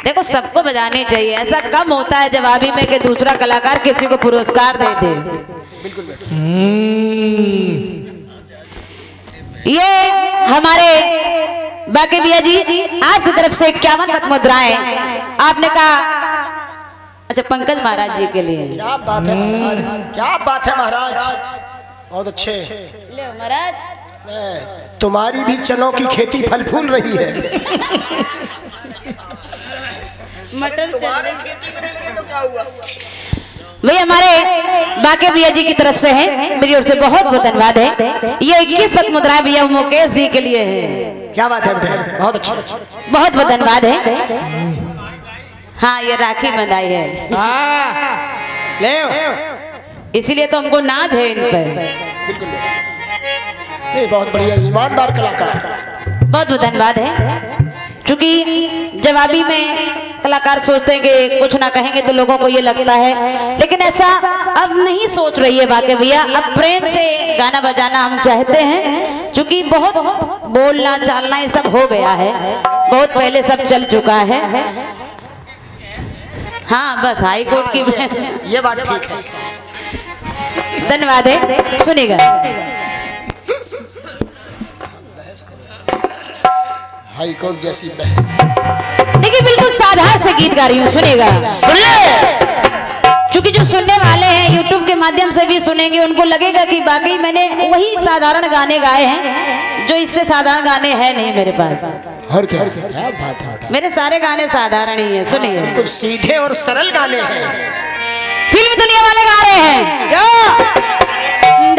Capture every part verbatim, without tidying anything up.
देखो सबको बजानी चाहिए, ऐसा कम होता है जवाबी में कि दूसरा कलाकार किसी को पुरस्कार दे दे। ये हमारे बाकी भैया जी आपकी तरफ से इक्यावन मत मुद्राएं आपने कहा। अच्छा पंकज महाराज जी के लिए। क्या बात है महाराज, क्या बात है महाराज, बहुत अच्छे। ले महाराज तुम्हारी भी चनों की खेती फल फूल रही है। मटर तुम्हारी खेती नहीं रही तो क्या हुआ? भाई हमारे बाके भैया जी की तरफ से है, मेरी ओर से बहुत बहुत धन्यवाद है। ये इक्कीस पत मुद्रा भैया मुकेश जी के लिए है। क्या बात है बेटे, बहुत अच्छा, बहुत बहुत धन्यवाद है। हाँ ये राखी बंधाई है, ले इसीलिए तो हमको नाज है इन पर। बिल्कुल ये बहुत बढ़िया ईमानदार कलाकार, बहुत बहुत धन्यवाद है। क्योंकि जवाबी में कलाकार सोचते हैं कि कुछ ना कहेंगे तो लोगों को ये लगता है, लेकिन ऐसा अब नहीं सोच रही है बाके भैया। अब प्रेम से गाना बजाना हम चाहते हैं, क्योंकि बहुत बोलना चालना ये सब हो गया है, बहुत पहले सब चल चुका है। हाँ बस हाई कोर्ट की ये, ये बात ठीक है। धन्यवाद है, सुनिएगा। हाई कोर्ट जैसी बहस। देखिए बिल्कुल साधारण से गीत गा रही हूँ, सुनिएगा। सुनिए। क्योंकि जो सुनने वाले हैं यूट्यूब के माध्यम से भी सुनेंगे, उनको लगेगा कि बाकी मैंने वही साधारण गाने गाए हैं जो इससे साधारण गाने हैं नहीं मेरे पास। और क्या क्या बात है, मेरे सारे गाने साधारण ही हैं, सुनिए। कुछ सीधे और सरल गाने हैं, फिल्म दुनिया वाले गा रहे हैं। क्या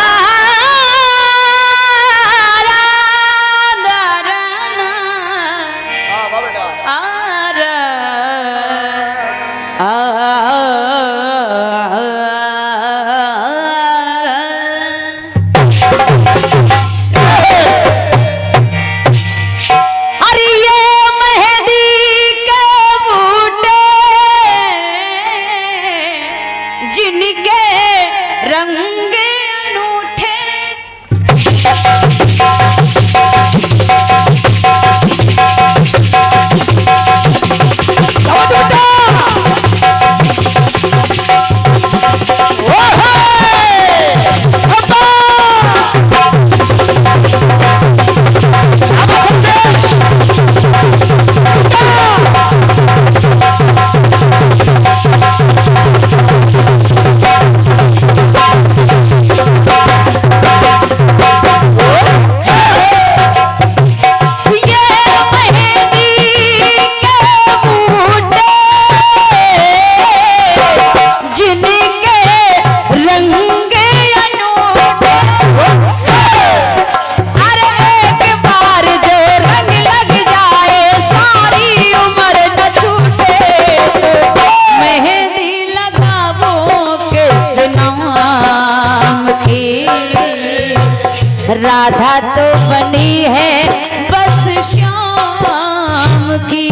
राधा तो बनी है बस श्याम की।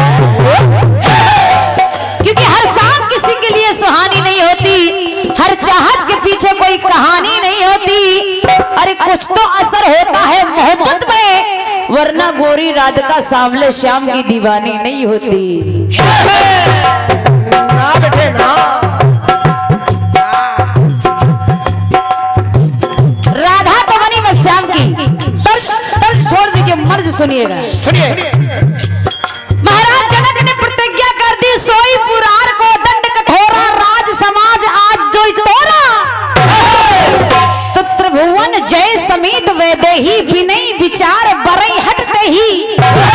क्योंकि हर शाम किसी के लिए सुहानी नहीं होती, हर चाहत के पीछे कोई कहानी नहीं होती। अरे कुछ तो असर होता है मोहब्बत में, वरना गोरी राधिका सांवले श्याम की दीवानी नहीं होती। ना बेटे ना, मर्ज सुनिएगा। सुनिए। महाराज जनक ने प्रतिज्ञा कर दी, सोई पुरार को दंड कठोरा, राज समाज आज जो तोरा। तो त्रिभुवन जय समीत वैदेही, विनय विचार बरई हटते ही।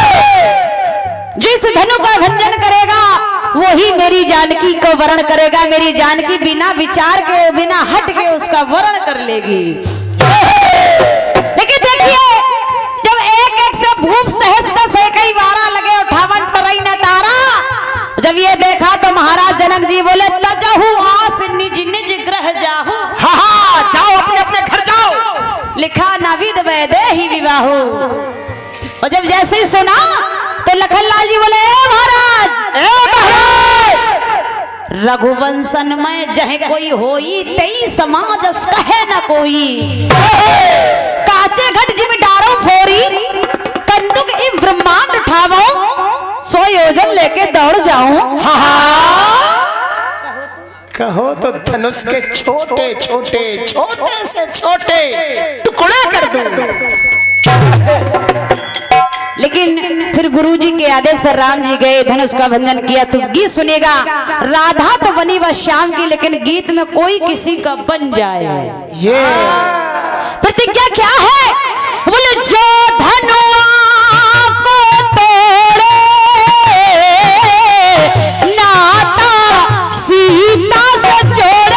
जिस धनु का भंजन करेगा वही मेरी जानकी को वरण करेगा, मेरी जानकी बिना विचार के बिना हट के उसका वरण कर लेगी। लेकिन देखिए भूप सहस्त्र से कई बारा लगे उठावन तरई न तारा। जब ये देखा तो महाराज जनक जी बोले, तजहु आस निज निज ग्रह जाहु। हाँ हाँ जाओ, अपने अपने घर जाओ। लिखा नविद वैदेही विवाहु। और जब जैसे ही सुना तो लखनलाल जी बोले, ए महाराज, ए महाराज, रघुवंशन में जहे कोई होई, तई समाज कहे न कोई। काचे घट जिम डारो फोरी, कंदुक इ ब्रह्मांड उठावो, सोयो योजन लेके दौड़ जाऊं। हाँ हाँ कहो तो धनुष के छोटे छोटे छोटे से छोटे टुकड़े कर दूं। लेकिन फिर गुरुजी के आदेश पर राम जी गए, धनुष का भंजन किया। तो गीत सुनेगा, राधा तो बनी वह श्याम की, लेकिन गीत में कोई किसी का बन जाए। ये प्रतिज्ञा क्या है? बोले जो धनुआ को तोड़े नाता सीता से जोड़े।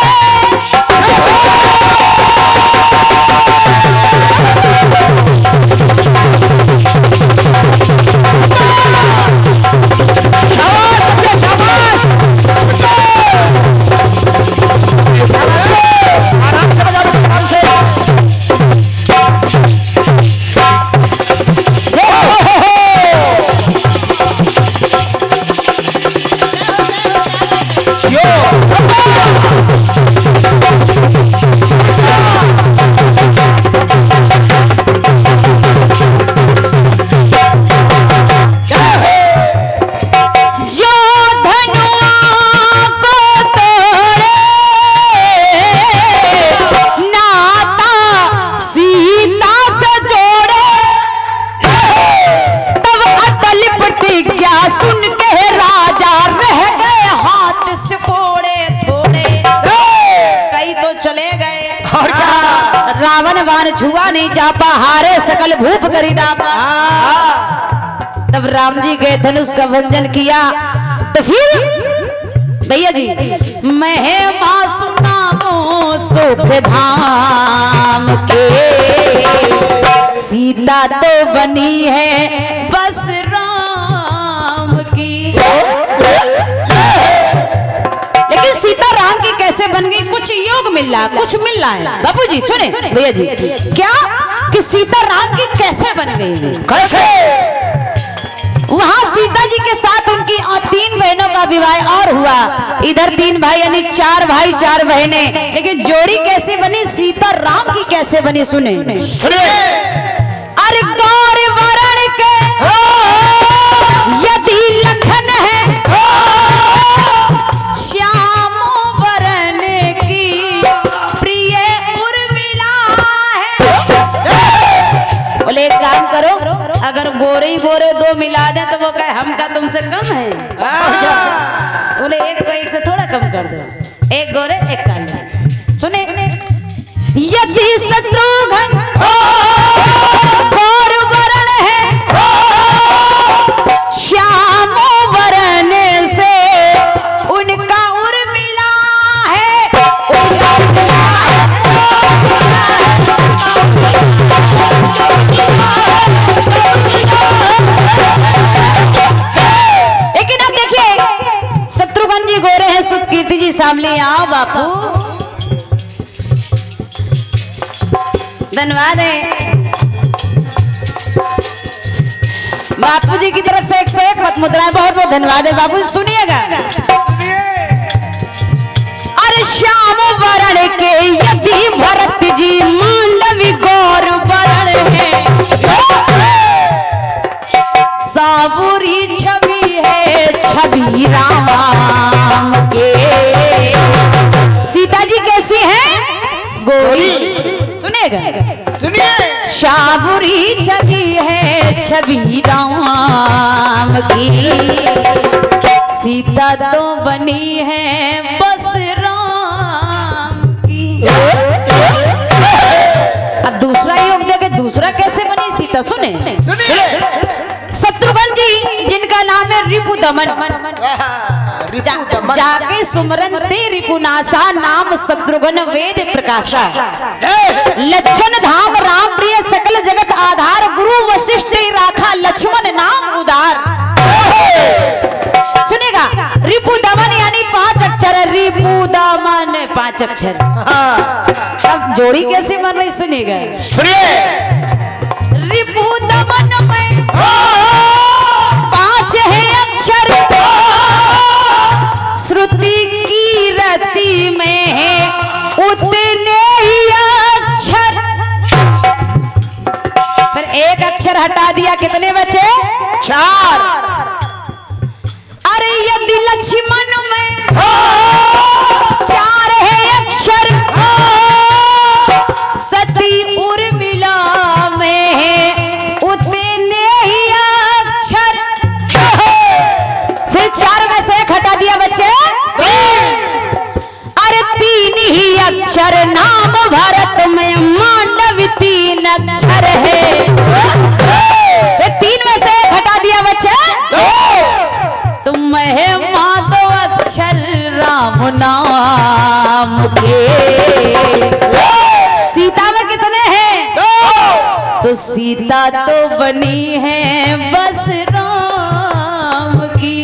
छुआ नहीं चापा, हारे सकल भूप करीदा। तब राम जी गए, धनुष का भंजन किया। तो फिर भैया जी, महिमा सुनाओ सुख धाम के, सीता तो बनी है बस राम की। लेकिन सीता राम की कैसे बन गई? कुछ योग मिल रहा, कुछ मिल रहा है। बाबू जी सुने भैया जी, क्या कि सीता राम की कैसे बन गई? कैसे? वहाँ सीता जी के साथ उनकी तीन बहनों का विवाह और हुआ। इधर तीन भाई यानी चार भाई चार बहनें, लेकिन जोड़ी कैसे बनी? सीता राम की कैसे बनी? सुने सुने। अरे गौर वरण के यदि लखन है, श्याम वरण की प्रिय उर्मिला है। बोले एक काम करो, अगर गोरे ही गोरे दो मिला दे तो वो कहे हमका तुमसे कम है। बोले एक को एक से थोड़ा कम कर दो, एक गोरे एक काला। सुने, यदि शत्रुघ्न गौर वरण है, श्याम वरण से उनका उर्मिला है। लेकिन अब देखिए, शत्रुघ्न जी गोरे हैं, सुतकीर्ति जी सामने। आओ बापू, धन्यवाद है बापू जी की तरफ से एक से एक मत मुद्रा, बहुत बहुत धन्यवाद है बापू। सुनिएगा, अरे श्याम वरण के यदि भरत जी मांडवी गौर वरण है, साबुरी छवि है छवि राम के। सीता जी कैसी है? गोरी। सुनिएगा, सुनिए। साबुरी छवि है छवि राम की, सीता तो बनी है बस राम की। अब दूसरा योग देखे, दूसरा कैसे बनी सीता? सुने, सुनिए। शत्रुघ्न जी जिनका नाम है रिपु दमन, जा, जाके सुमरन ते रिपुनासा, नाम शत्रुघ्न वेद प्रकाशा। लक्षण धाम राम प्रिय सकल जगत आधार, गुरु वशिष्ठ राखा लक्ष्मण नाम उदार। सुनेगा, रिपु दमन यानी पांच अक्षर, रिपु दमन पांच अक्षर। अब जोड़ी कैसे बन रही? सुनेगा, सुनिए। रिपु दमन में पांच है अक्षर, श्रुति की रति में है उतने ही अक्षर। फिर एक अक्षर हटा दिया, कितने बचे? चार। अरे यदि लक्ष्मण में चार है अक्षर, सती उर्मिला में है उतने ही अक्षर। फिर चार में से एक हटा दिया बच्चे। अरे तीन ही अक्षर नाम भारत में मांडव तीन अक्षर है। ये तीन में से एक हटा दिया बच्चे। तुम है माधव अक्षर राम नाम के। सीता में कितने हैं? तो सीता तो बनी है बस राम की।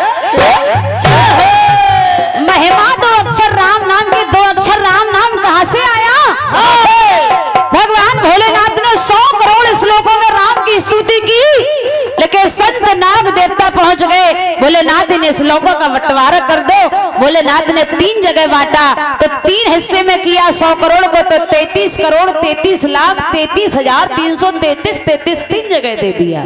महिमा दो अक्षर राम नाम की। दो अक्षर राम नाम कहां से आया? भगवान भोलेनाथ ने सौ करोड़ श्लोकों में राम की स्तुति की, लेकिन संत नाग देवता पहुंच गए। भोलेनाथ ने श्लोकों का बंटवारा कर दो। भोलेनाथ ने तीन जगह बांटा, तो तीन हिस्से में किया सौ करोड़ को, तो तैतीस करोड़ तैतीस लाख तैतीस हजार तीन सौ तैतीस तैतीस तीन जगह दे दिया।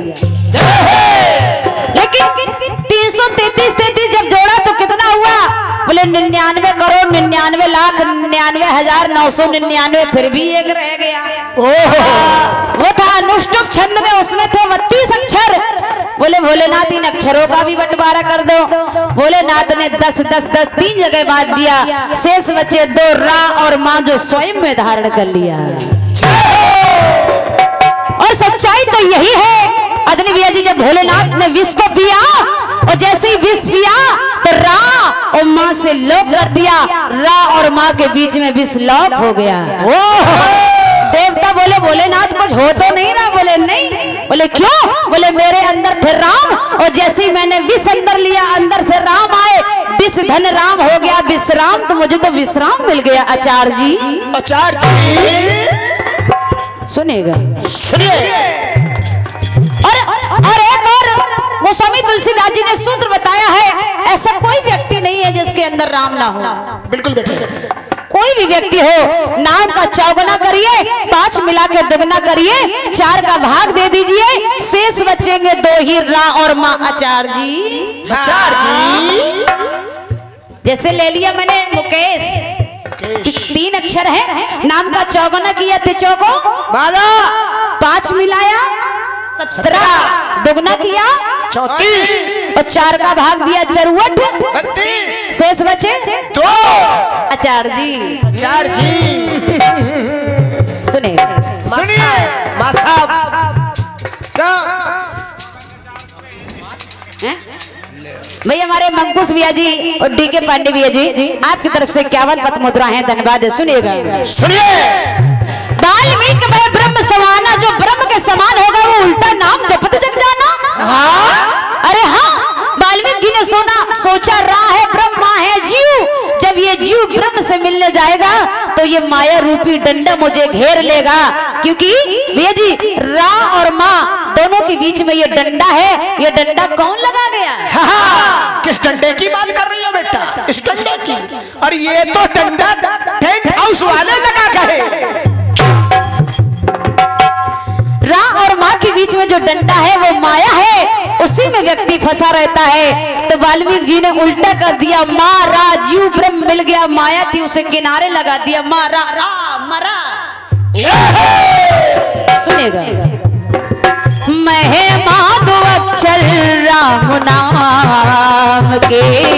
लेकिन तीन सौ तैतीस तैतीस जब जोड़ा तो कितना हुआ? बोले निन्यानवे करोड़ निन्यानवे लाख निन्यानवे हजार नौ सौ निन्यानवे। फिर भी एक रह गया। वो था अनुष्टुप छंद में, उसमें थे बत्तीस अक्षर। बोले भोलेनाथ इन अक्षरों का भी बंटवारा कर दो। भोलेनाथ ने दस दस दस तीन जगह बांट दिया। शेष बचे दो रा और मां जो स्वयं में धारण कर लिया। और सच्चाई तो यही है अदनी भैया जी। जब भोलेनाथ ने विष को पिया और जैसे ही विष पिया तो रा और मां से लोक कर दिया। रा और मां के बीच में विष लोक हो गया। देवता बोले भोलेनाथ कुछ हो तो नहीं ना? बोले नहीं। बोले क्यों? बोले मेरे अंदर थे राम और जैसे ही मैंने विष अंदर लिया अंदर से राम आए। विष धन राम हो गया विश्राम, तो मुझे तो विश्राम मिल गया। आचार्य जी, आचार्य जी सुनेगा सुनिए। और और एक और गोस्वामी तुलसीदास जी ने सूत्र बताया है, ऐसा कोई व्यक्ति नहीं है जिसके अंदर राम ना हो। बिल्कुल बेटे। कोई भी व्यक्ति हो, नाम का चौगुना करिए, पांच मिला के दुगना करिए, चार का भाग दे दीजिए, शेष बचेंगे दो ही रा और मां। आचार्य जी, आचार्य जी जैसे ले लिया मैंने मुकेश, तीन अक्षर है, नाम का चौगुना किया तिचो को बाला, पांच मिलाया सत्रह, दुगना किया चौतीस और चार का भाग दिया चरवट बत्तीस, शेष बचे दो। आचार्य जी, आचार्य जी सुने सुनिए। मां साहब भैया हमारे मंकुश भैया जी और डी के पांडे भैया जी आपकी तरफ से इक्यावन पद मुद्रा है, धन्यवाद है। सुनिएगा सुनिए। वाल्मीकि में ब्रह्म समाना, जो ब्रह्म के समान होगा वो उल्टा नाम जपत जग जाना। हाँ? अरे हाँ, वाल्मीकि जी ने सोना सोचा रा है ब्रह्मा है जीव। जब ये जीव ब्रह्म से मिलने जाएगा तो ये माया रूपी डंडा मुझे घेर लेगा, क्योंकि भैया जी रा और माँ दोनों के बीच में ये डंडा है। ये डंडा कौन लगा गया? हाँ, किस डंडे की बात कर रही हो बेटा? इस डंडे की। और ये तो डंडा टेंट हाउस वाले लगा गए। रा और माँ के बीच में जो डंडा है वो माया है, उसी में व्यक्ति फंसा रहता है। तो वाल्मीकि जी ने उल्टा कर दिया, माँ रा जीव ब्रह्म मिल गया, माया थी उसे किनारे लगा दिया, माँ रा रा मरा। सुनेगा मैं माधो अक्षर राम नाम के,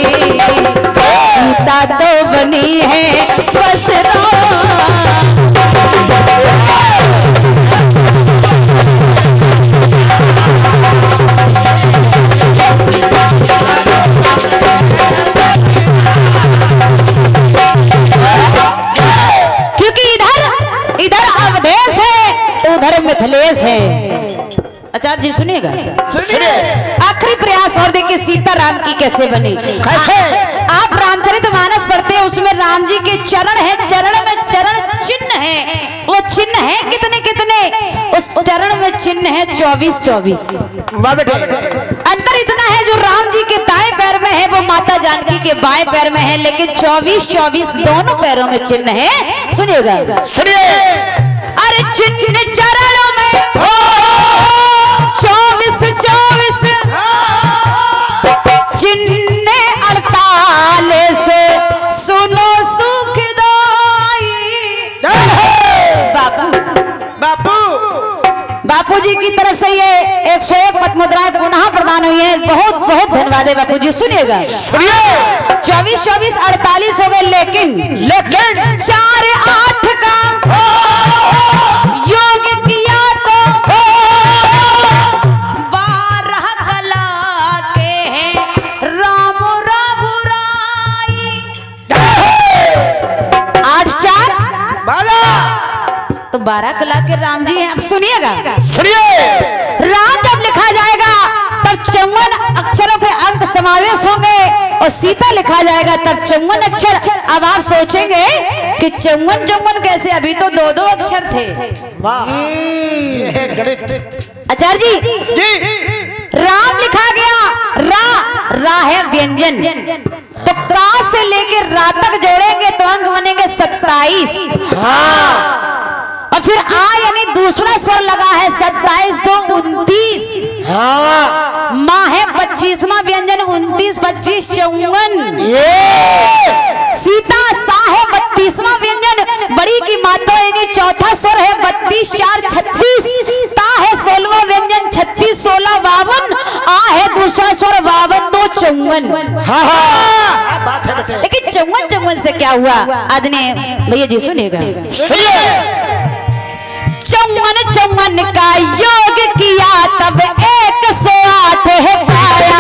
सीता तो बनी है बस राम। क्योंकि इधर इधर अवधेश है तो उधर मिथिलेश है। आचार्य जी सुनिएगा, सुनिए। आखिरी प्रयास और देखिए सीता राम की कैसे बनी। कैसे? आप रामचरितमानस पढ़ते हैं, उसमें राम जी के चरण है, चरण में चरण चिन्ह है। वो चिन्ह है कितने कितने? उस चरण में चिन्ह है चौबीस चौबीस। अंतर इतना है जो राम जी के दाएं पैर में है वो माता जानकी के बाएं पैर में है, लेकिन चौबीस चौबीस दोनों पैरों में चिन्ह है। सुनिएगा सुनिए। अरे चिन्ह चरणों में चौबीस चौबीस चिन्ह जी की तरफ से ये एक सौ एक पद मुद्राएं पुनः प्रदान हुई है। बहुत बहुत धन्यवाद है बापू जी। सुनिएगा, चौबीस चौबीस अड़तालीस हो गए, लेकिन लेकिन चार आठ का योग किया तो बारह कला के हैं राम रघुराई। आठ चार तो बारह कला के राम जी हैं। अब सुनिएगा, सुनिए, राम जब लिखा जाएगा तब चौवन अक्षरों के अंक समावेश होंगे और सीता लिखा जाएगा तब चौवन अक्षर। अब आप सोचेंगे कि चौवन चौवन कैसे, अभी तो दो दो अक्षर थे। वाह, ये है गणित। आचार्य जी, जी, राम लिखा गया, रा रा है व्यंजन, तो का से लेकर रा तक जोड़ेंगे तो अंक बनेंगे सत्ताईस। हाँ, और फिर आ यानी दूसरा स्वर लगा है, सत्ताईस दो उनतीस। हाँ, माँ है पच्चीसवा व्यंजन, उनतीस पच्चीस चौवन। ये सीता सा है बत्तीसवा व्यंजन, बड़ी की मात्रा यानी चौथा स्वर है, बत्तीस चार छत्तीस। ता है सोलवा व्यंजन, छत्तीस सोलह बावन। आ है दूसरा स्वर, बावन दो चौवन। हाँ, हाँ, बात है बेटे। लेकिन चौवन चौवन से क्या हुआ आदने भैया जी, सुनिएगा, सुनिए, चौवन चौवन का योग किया तब एक सौ आठ है पाया।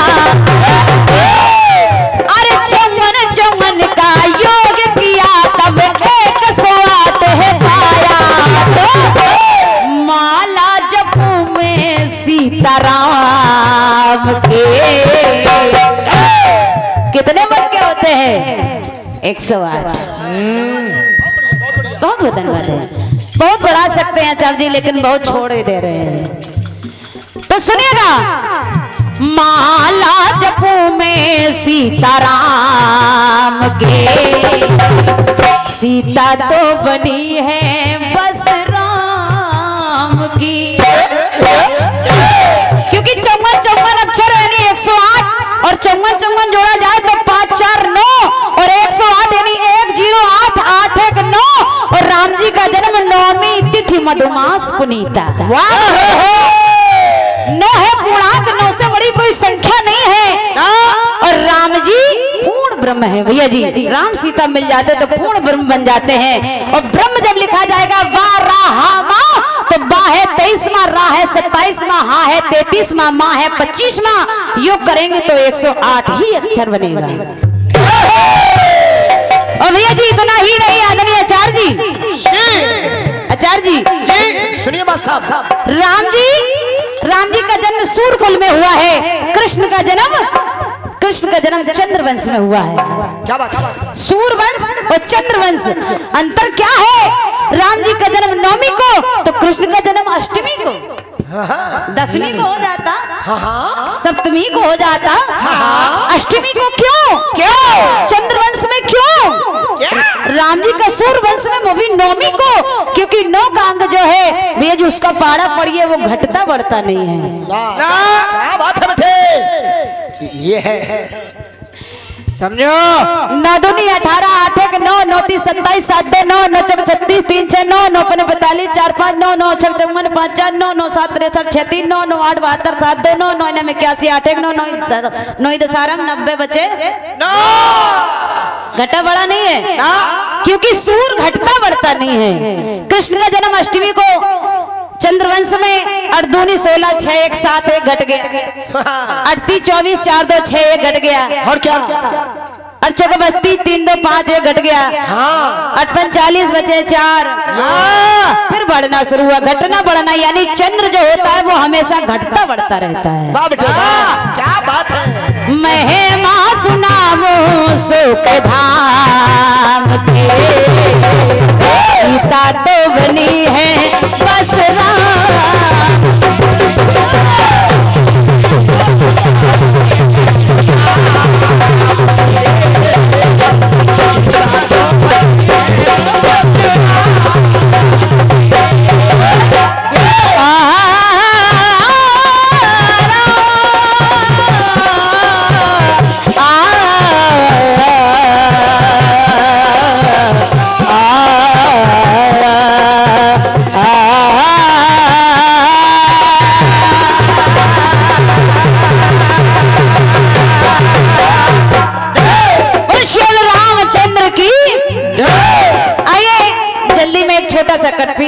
अरे चौवन चौवन का योग किया तब एक सौ आठ है पाया। तो माला जपू में सीताराम के कितने मन के होते हैं? एक सौ आठ। बहुत बहुत धन्यवाद है। बहुत बढ़ा सकते हैं आचार्य जी, लेकिन बहुत छोड़ ही दे रहे हैं। तो सुनिएगा, माला जपू में सीताराम के, सीता तो बनी है बस राम की। क्योंकि चौवन चौवन अक्षर यानी एक सौ आठ और चौवन चौवन जोड़ा जाए तो पांच चार नौ और एक सौ आठ यानी एक जीरो आठ आठ एक नौ। और राम जी का जन्म नौमी तिथि मधुमास पुनीता। नौ है पूर्णांक, नौ से बड़ी कोई संख्या नहीं है। और राम जी पूर्ण ब्रह्म है भैया जी। राम सीता मिल जाते तो पूर्ण ब्रह्म बन जाते हैं। और ब्रह्म जब लिखा जाएगा वा रा हा मा, तो बा है तेईसवा, रा है सत्ताईसवा, हा है तैतीसवा, माँ है पच्चीसवा। योग करेंगे तो एक सौ आठ ही अक्षर बनेगा। और भैया जी इतना ही नहीं आदरणीय आचार्य जी, आचार्य जी, जी, सुनिए बात साहब, राम जी राम जी का जन्म सूरकुल में हुआ है। कृष्ण का जन्म कृष्ण का जन्म चंद्रवंश में हुआ है। क्या बात है? सूर्यवंश और चंद्रवंश, अंतर क्या है? राम जी का जन्म नवमी को तो कृष्ण का जन्म अष्टमी को, दसवीं को हो जाता, सप्तमी को हो जाता, अष्टमी को क्यों? क्यों चंद्रवंश में क्यों? राम जी का सूर्यवंश में वो भी नौमी को, क्योंकि नौ का अंग जो है भैया जी उसका पारा पड़िए वो घटता बढ़ता नहीं है। क्या बात है बेटे? ये है, समझो, नौ दूनी अठारह, आठ एक नौ, नौ तीस सत्ताईस, सात दो नौ, नौ चौक छत्तीस, तीन छह नौ, नौ पन्ने पैंतालीस, चार पाँच नौ, नौ छह चौवन, पाँच चार नौ, नौ सात तिरसठ, छह तीन नौ, नौ आठ बहत्तर, सात दो नौ, नौ नौ इक्यासी, आठ एक नौ, नौ नौ दसारम नब्बे बचे। घटा बड़ा नहीं है, क्योंकि सूर्य घटता बढ़ता नहीं है। कृष्ण का जन्म अष्टमी को चंद्रवंश में, अर्धूनी सोलह, छह एक सात एक घट गया, अड़तीस चौबीस चार दो छह एक घट गया, और क्या? अर्चक बत्तीस तीन दो पाँच एक घट गया, अठपन चालीस बचे चार, फिर बढ़ना शुरू हुआ, घटना बढ़ना, यानी चंद्र जो होता है वो हमेशा घटता बढ़ता रहता है। क्या बात है? महिमा सुनामो सुख धाम के, सीता तो बनी है बस राम। आ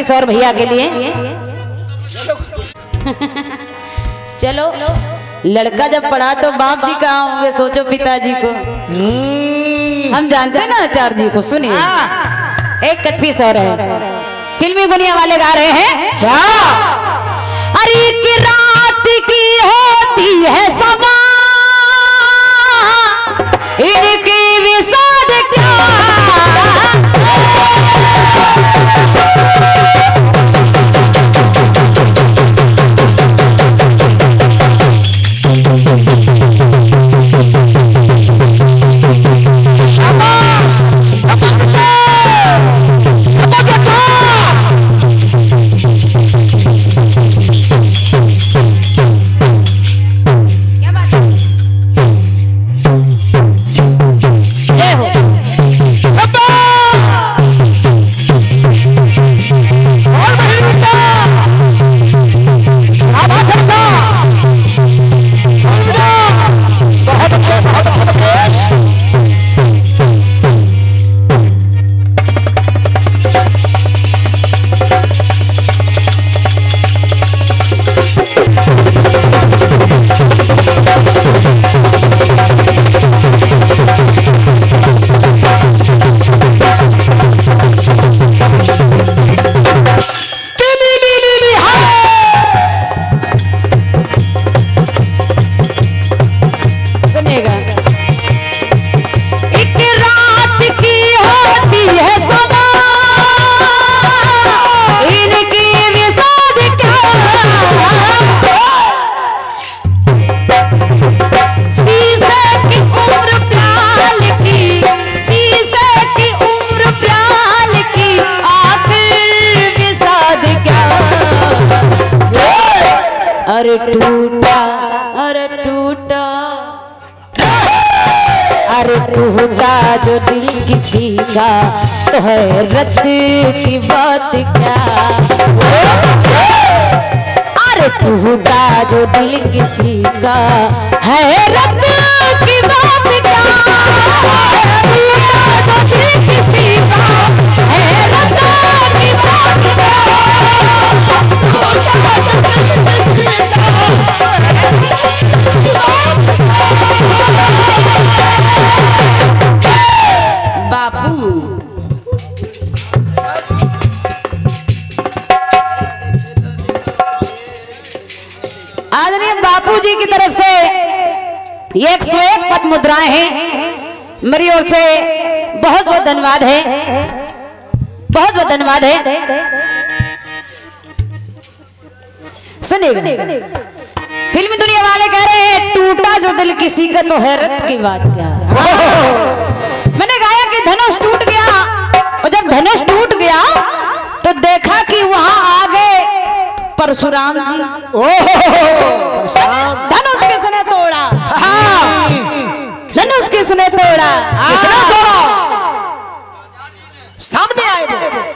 पीस और भैया के लिए। चलो लड़का जब पढ़ा तो बाप जी कहाँ होंगे, सोचो पिताजी को। हम जानते हैं ना आचार्य जी को। सुनिए एक कट पीस और है, फिल्मी दुनिया वाले गा रहे हैं क्या? अरे की रात की होती है समा, इनकी विसाद क्या। अरे टूटा अरे टूटा अरे टूटा जो दिल किसी का तो हैरत की बात क्या। अरे टूटा जो दिल किसी का हैरत की बात क्या। टूटा जो दिल किसी का हैरत की बात क्या। बापू आदरणीय बापू जी की तरफ से ये एक सौ एक पद मुद्राएं हैं, मेरी ओर से बहुत बहुत धन्यवाद है, बहुत बहुत धन्यवाद है। सुनिएगा फिल्मी दुनिया वाले कह रहे हैं टूटा जो दिल किसी का तो हैरत की बात क्या। मैंने गाया कि धनुष टूट गया, और जब धनुष टूट गया तो देखा कि वहां आगे परशुराम जी। धनुष किसने तोड़ा? धनुष किसने तोड़ा? किसने तोड़ा? सामने आए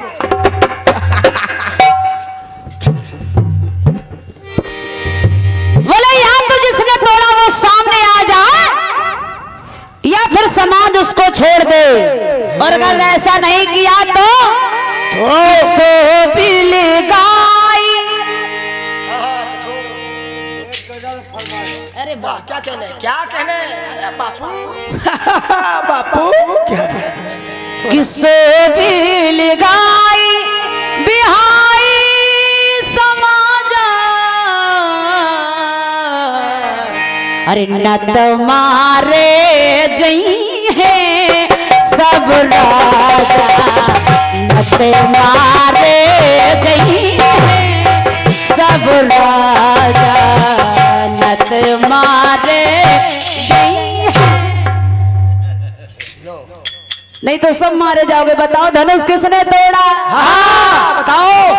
बोले या तो जिसने तोड़ा वो सामने आ जाए या फिर समाज उसको छोड़ दे, और अगर ऐसा नहीं किया तो सो बिल गाई। अरे वाह क्या कहने क्या कहने। अरे बापू बापू क्या कहने। किसो बिल गाई बिहाई समाजा। अरे न तुम्हारे जई है सब राजा, न तुम्हारे जई है सब राजा, न तुम्हारे जई है। नहीं तो सब मारे जाओगे। बताओ धनुष किसने तोड़ा? हाँ बताओ।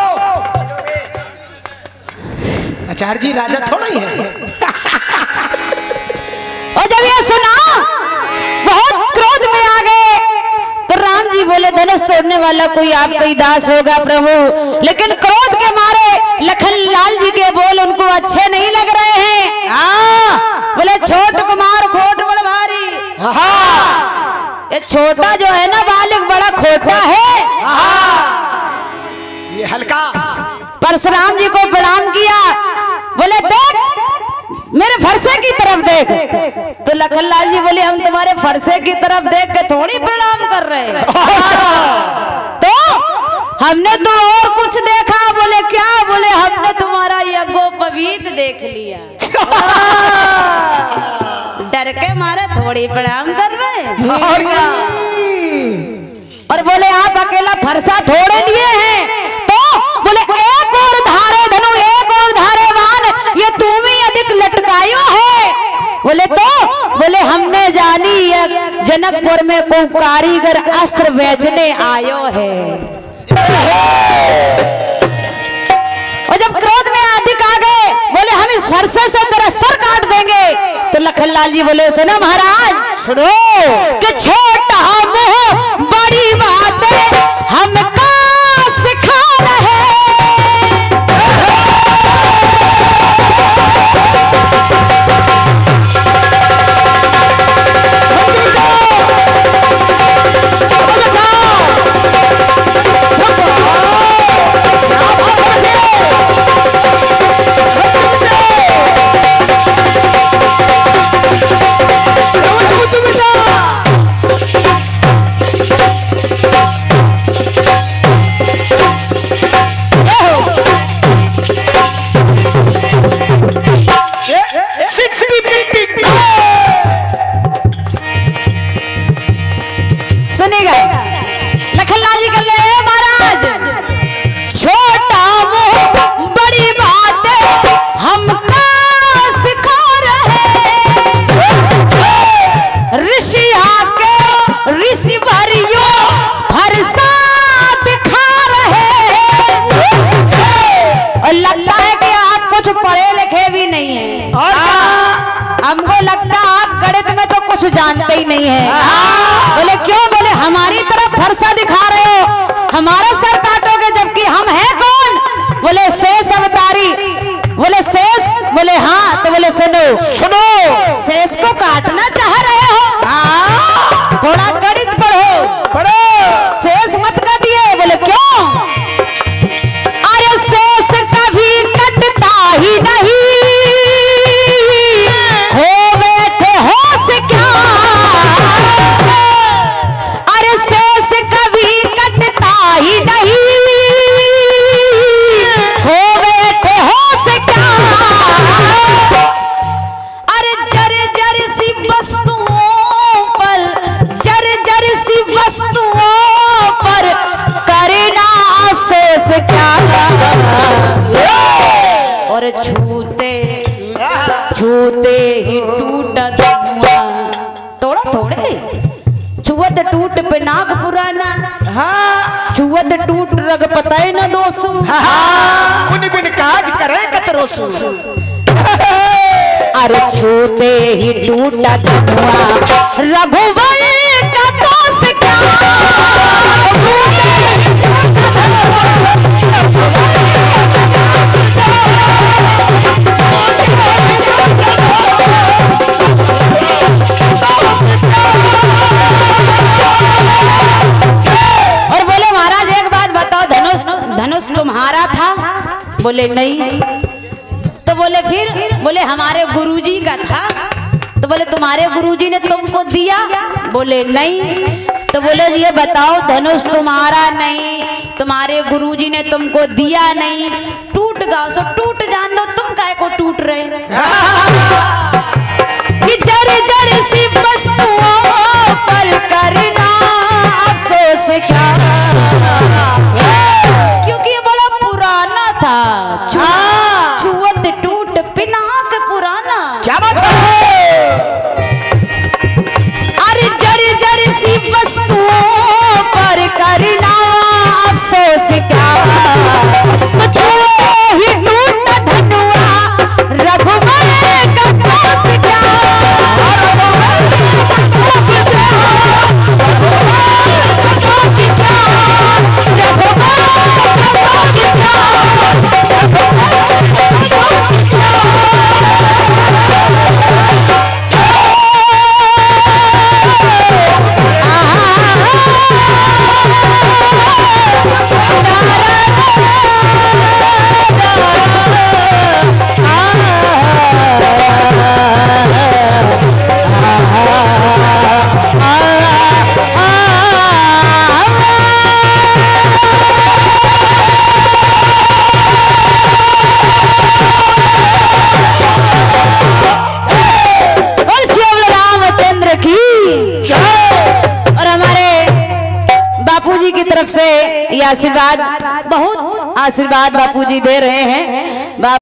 आचार्य जी राजा थोड़ा ही है। और जब ये सुना बहुत क्रोध में आ गए तो राम जी बोले धनुष तोड़ने वाला कोई आपका ही दास होगा प्रभु। लेकिन क्रोध के मारे लखन लाल जी के बोल उनको अच्छे नहीं लग रहे हैं। हाँ बोले छोट कुमार खोट बड़ भारी। हाँ ये छोटा जो है ना बालक बड़ा खोटा है। हाँ ये हल्का परशुराम जी को प्रणाम किया, बोले देख मेरे फरसे की तरफ देख। तो लखनलाल जी बोले हम तुम्हारे फरसे की तरफ देख के थोड़ी प्रणाम कर रहे हैं, तो हमने तो और कुछ देखा। बोले क्या? बोले हमने तुम्हारा यज्ञोपवीत देख लिया। डर के मारे थोड़ी प्रणाम कर रहे हैं। और बोले आप अकेला फरसा थोड़े लिए हैं, तो बोले एक और धारे धनु एक और धारे बाण, ये तुम ही अधिक लटकायो है। बोले तो बोले हमने जानी जनकपुर में को कारीगर अस्त्र बेचने आयो है। और जब क्रोध में अधिक आ गए, बोले हम इस फरसे से तेरा सर काट देंगे। तो लखनलाल जी बोले सुनो महाराज सुनो कि छोटा मुंह बड़ी बातें हमका सिखा रहे। सुनेगा लखनलाल जी कह रहे महाराज छोटा मुंह बड़ी बात हमका सिखा रहे। ऋषि आके ऋषि भरियो फरसा दिखा रहे। और लगता है कि आप कुछ पढ़े लिखे भी नहीं है, हमको लगता है आप गणित में तो कुछ जानते ही नहीं है। बोले क्यों? बोले हमारी तरफ फरसा दिखा रहे हो, हमारा सर काटोगे, जबकि हम हैं कौन? बोले शेष अवतारी। बोले शेष? बोले हाँ। तो बोले सुनो सुनो शेष को काटना चाह रहे हो? हाँ। थोड़ा गणित पढ़ो पढ़ो, शेष मत काटिए। बोले क्यों? अरे शेष कभी कटता ही नहीं, हो बैठे होश क्या। अरे शेष कभी कटता ही नहीं, हो बैठे होश क्या। अरे जर जर सी वस्तुओं पर जर जर सी वस्तुओं पर करना अफसोस क्या। और छूते छूते ही टूटा धुआं, तोड़ा थोड़े छुअत टूट पिनाक पुराना। हाँ छुअत टूट रग पताए न दोसु। हाँ उन बिन काज करे कतरोसु। अरे छूते ही टूटा धुआं रघुवर का दोष क्या। और बोले महाराज एक बात बताओ, धनुष धनुष तुम्हारा था? बोले नहीं। तो बोले फिर? बोले हमारे गुरुजी का था। तो बोले तुम्हारे गुरुजी ने तुमको दिया? बोले नहीं। तो बोले ये बताओ धनुष तुम्हारा नहीं, तुम्हारे गुरुजी ने तुमको दिया नहीं, टूट गया सो टूट जान दो, तुम काय को टूट रहे। कि जर जर सी वस्तुओं पर करना अफसोस क्या। क्योंकि ये बड़ा पुराना था, छुअत टूट पिनाक पुराना। क्या बात है? अरे जर जर सी वस्तुओं पर करना अफसोस क्या। तो छुए ही टूट धनुआ रघुवर का दोष क्या। रघुवर का दोष क्या। आशीर्वाद, बहुत आशीर्वाद बापूजी दे रहे हैं।